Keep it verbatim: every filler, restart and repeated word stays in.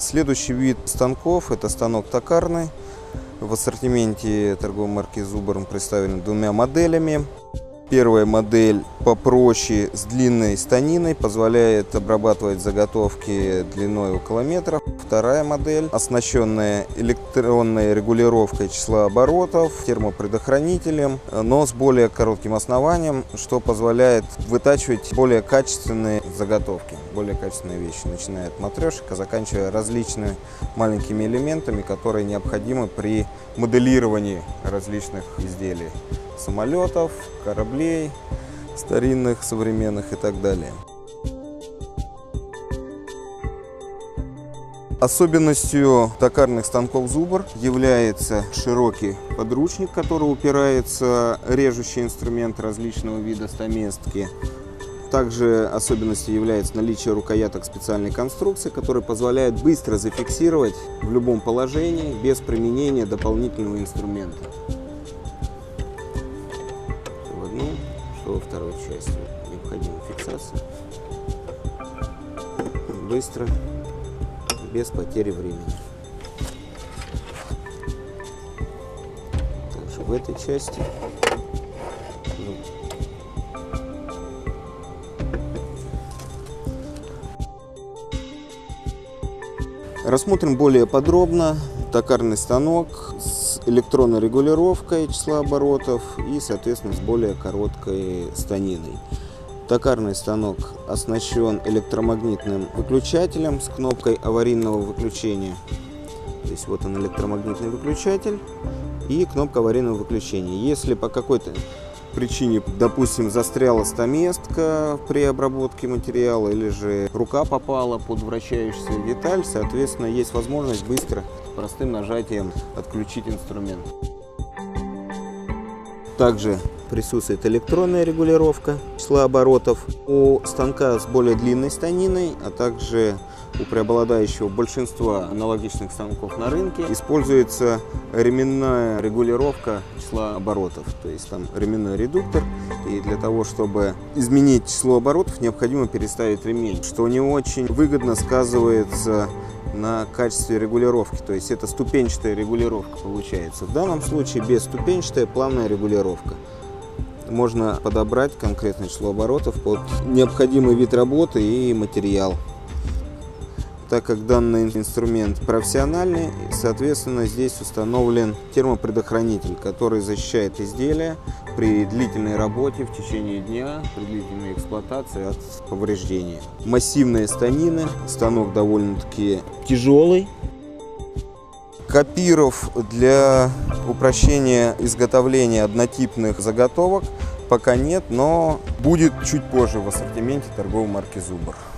Следующий вид станков – это станок токарный. В ассортименте торговой марки «Зубр» представлен двумя моделями. Первая модель попроще, с длинной станиной, позволяет обрабатывать заготовки длиной около метра. Вторая модель, оснащенная электронной регулировкой числа оборотов, термопредохранителем, но с более коротким основанием, что позволяет вытачивать более качественные заготовки, более качественные вещи, начиная от матрешек, а заканчивая различными маленькими элементами, которые необходимы при моделировании различных изделий. Самолетов, кораблей, старинных, современных и так далее. Особенностью токарных станков «Зубр» является широкий подручник, который упирается в режущий инструмент различного вида стаместки. Также особенностью является наличие рукояток специальной конструкции, которые позволяют быстро зафиксировать в любом положении без применения дополнительного инструмента. Что во второй части необходима фиксация быстро, без потери времени. Также в этой части рассмотрим более подробно токарный станок с электронной регулировкой числа оборотов и, соответственно, с более короткой станиной. Токарный станок оснащен электромагнитным выключателем с кнопкой аварийного выключения. То есть вот он, электромагнитный выключатель и кнопка аварийного выключения. Если по какой-то причине, допустим, застряла стаместка при обработке материала или же рука попала под вращающуюся деталь, соответственно, есть возможность быстро, простым нажатием отключить инструмент. Также присутствует электронная регулировка числа оборотов. У станка с более длинной станиной, а также у преобладающего большинства аналогичных станков на рынке используется ременная регулировка числа оборотов. То есть там ременной редуктор, и для того, чтобы изменить число оборотов, необходимо переставить ремень, что не очень выгодно сказывается на качестве регулировки. То есть это ступенчатая регулировка получается. В данном случае бесступенчатая плавная регулировка. Можно подобрать конкретное число оборотов под необходимый вид работы и материал. Так как данный инструмент профессиональный, соответственно, здесь установлен термопредохранитель, который защищает изделие при длительной работе в течение дня, при длительной эксплуатации от повреждений. Массивные станины, станок довольно-таки тяжелый. Копиров для упрощения изготовления однотипных заготовок пока нет, но будет чуть позже в ассортименте торговой марки «Зубр».